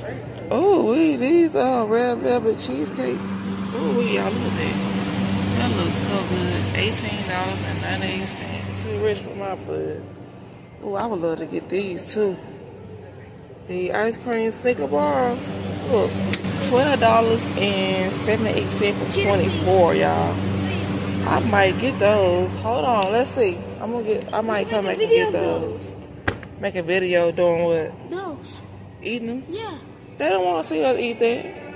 Oh, these red velvet cheesecakes. Oh, y'all look at that. That looks so good. $18.98. Too rich for my food. Oh, I would love to get these too. The ice cream Snicker bar. Look, $12.78 for 24, y'all. I might get those. Hold on, let's see. I might come back and get those. Make a video doing what? Those. Eating them? Yeah. They don't want to see us eat that.